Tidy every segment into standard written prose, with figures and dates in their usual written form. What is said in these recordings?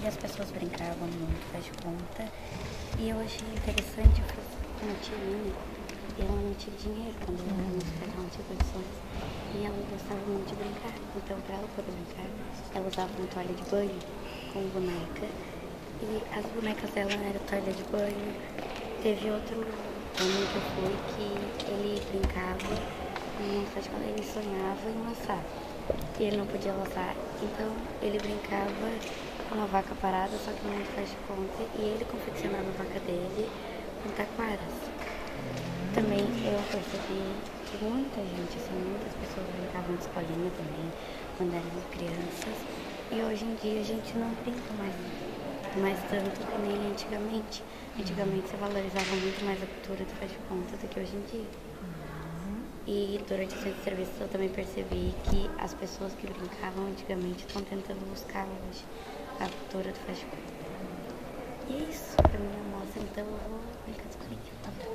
as pessoas brincavam muito, faz de conta. E eu achei interessante, eu fiz uma tia minha, e ela não tinha dinheiro quando ela era muito ela não tinha condições. E ela gostava muito de brincar. Então, para ela poder brincar, ela usava uma toalha de banho com boneca. E as bonecas dela eram toalha de banho. Teve outro ano que eu fui que ele brincava, ele sonhava em laçar. E ele não podia laçar, então ele brincava com uma vaca parada, só que não faz de conta, e ele confeccionava a vaca dele com taquaras. Também eu percebi que muita gente, assim, muitas pessoas brincavam de escolinha também, quando eram crianças, e hoje em dia a gente não brinca mais tanto que nem antigamente. Antigamente você valorizava muito mais a cultura do faz de conta do que hoje em dia. E durante o centro de serviço eu também percebi que as pessoas que brincavam antigamente estão tentando buscar hoje a cultura do faz de conta. E é isso, pra mim mostra, então eu vou brincar de escolinha.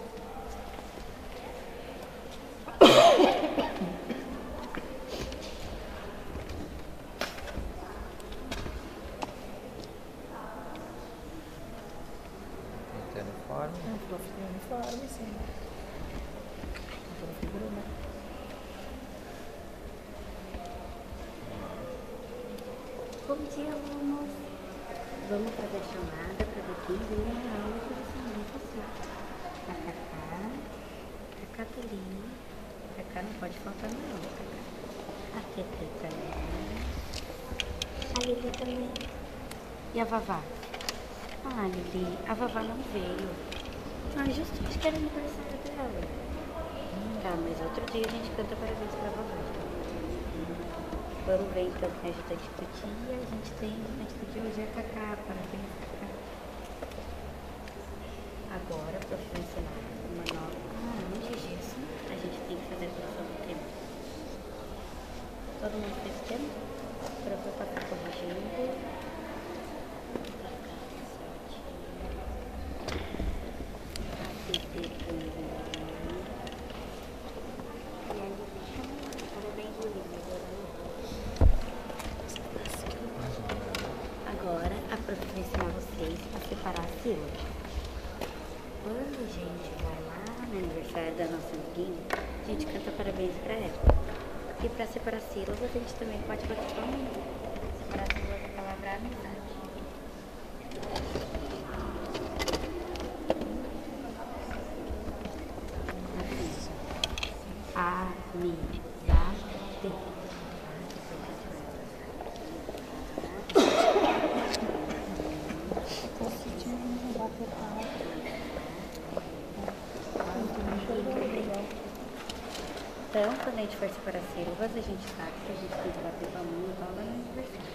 Tem uniforme? Não, falou que tem uniforme, sim. Bruna. Bom dia, alunos. Vamos fazer a chamada para ver quem vem na aula de ensinamento social. A Cacá, a Catarina. A Cacá não pode faltar não, Cacá. A Tetê também. A Lili também. E a Vavá? Ah, Lili, a Vavá não veio. Ah, justo acho que era aniversário dela. Tá, mas outro dia a gente canta parabéns pra Vavá. Vamos ver então que a ajudante do dia. A gente tem ajudante do dia hoje é a Cacá. Parabéns, Cacá. Agora, para ensinar uma nova. Antes disso, a gente tem que fazer a correção do tema. Todo mundo fez o tema? Para eu passar corrigindo. Agora, a professora vai ensinar vocês a separar a sílaba. Quando a gente vai lá no aniversário da nossa amiguinha, a gente canta parabéns pra ela. E pra separar sílabas, a gente também pode bater palminha. Separar sílabas da palavra amizade. Amizade. Então, quando a gente for separar sílabas, a gente sabe que a gente tem que bater palminha igual lá no aniversário.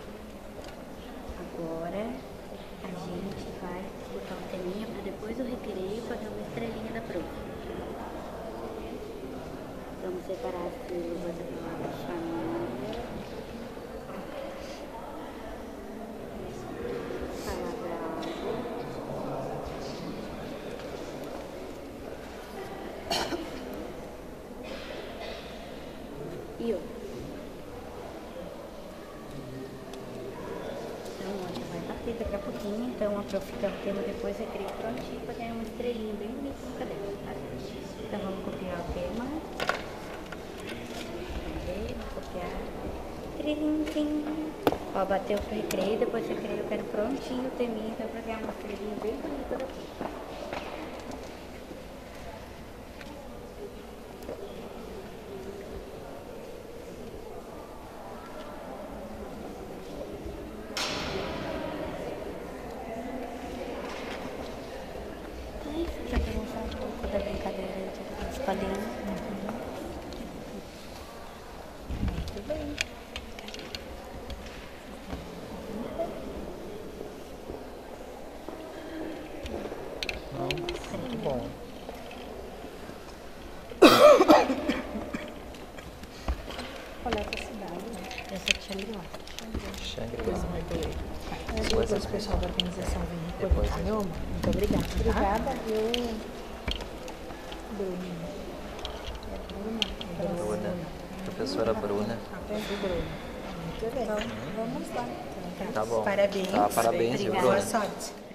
Agora, a gente vai botar um teminha para depois do recreio fazer uma estrelinha da prova. Vamos separar as sílabas da palavra família. Palavra algo. E o. Então, hoje vai bater daqui a pouquinho. Então, a prof fica tendo depois recreio prontinho para ganhar uma estrelinha bem bonita no caderno, tá? Então, vamos copiar o tema. Vamos copiar. Trim, trim. Ó, bateu pro recreio, depois do recreio eu quero prontinho o teminho, então, para ganhar uma estrelinha bem bonita da prof. Quer começar um pouco da brincadeira de escolinha? Muito bem. Muito bom. Qual é a tua cidade? Essa é Xangri-Lá. Depois eu mergulhei. Depois o pessoal da organização vem recolher meu amor. Muito obrigada. Obrigada. Bruna. Bruna. Professora Bruna. A Bruna. Muito bem. Vamos lá. Então, Tá bom. Parabéns. Tá, parabéns, viu, Obrigada. Bruna? Boa sorte.